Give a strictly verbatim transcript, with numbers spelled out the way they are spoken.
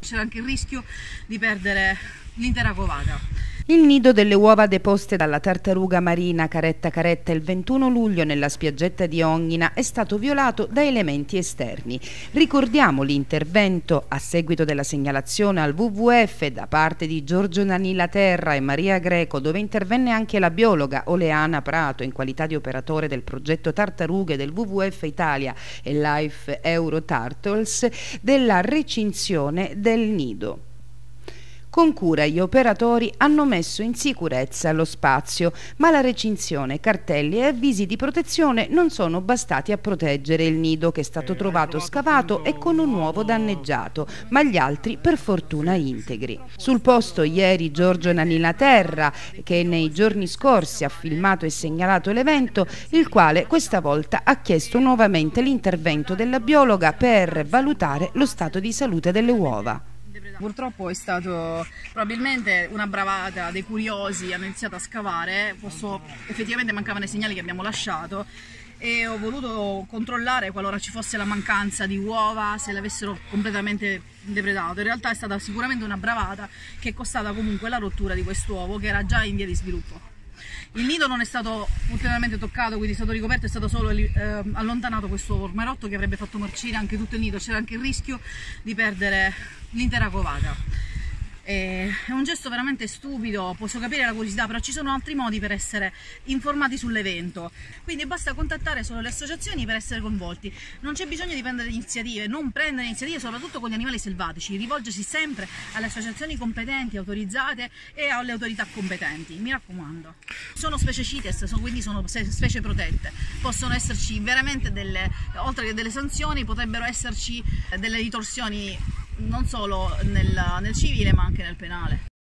C'era anche il rischio di perdere l'intera covata. Il nido delle uova deposte dalla tartaruga marina Caretta Caretta il ventuno luglio nella spiaggetta di Onghina è stato violato da elementi esterni. Ricordiamo l'intervento a seguito della segnalazione al W W F da parte di Giorgio Danila Terra e Maria Greco, dove intervenne anche la biologa Oleana Prato in qualità di operatore del progetto Tartarughe del W W F Italia e Life Euro Turtles, della recinzione del nido. Con cura gli operatori hanno messo in sicurezza lo spazio, ma la recinzione, cartelli e avvisi di protezione non sono bastati a proteggere il nido, che è stato trovato scavato e con un uovo danneggiato, ma gli altri per fortuna integri. Sul posto ieri Giorgio Danila Terra, che nei giorni scorsi ha filmato e segnalato l'evento, il quale questa volta ha chiesto nuovamente l'intervento della biologa per valutare lo stato di salute delle uova. Purtroppo è stato probabilmente una bravata dei curiosi, hanno iniziato a scavare, posso, effettivamente mancavano i segnali che abbiamo lasciato e ho voluto controllare qualora ci fosse la mancanza di uova, se le avessero completamente depredato. In realtà è stata sicuramente una bravata che è costata comunque la rottura di quest'uovo che era già in via di sviluppo. Il nido non è stato ulteriormente toccato, quindi è stato ricoperto, è stato solo eh, allontanato questo ormerotto che avrebbe fatto marcire anche tutto il nido. C'era anche il rischio di perdere l'intera covata. È un gesto veramente stupido, posso capire la curiosità, però ci sono altri modi per essere informati sull'evento, quindi basta contattare solo le associazioni per essere coinvolti. Non c'è bisogno di prendere iniziative, non prendere iniziative soprattutto con gli animali selvatici, rivolgersi sempre alle associazioni competenti, autorizzate e alle autorità competenti, mi raccomando. Sono specie CITES, quindi sono specie protette, possono esserci veramente delle, oltre che delle sanzioni, potrebbero esserci delle ritorsioni non solo nel, nel civile ma anche nel penale.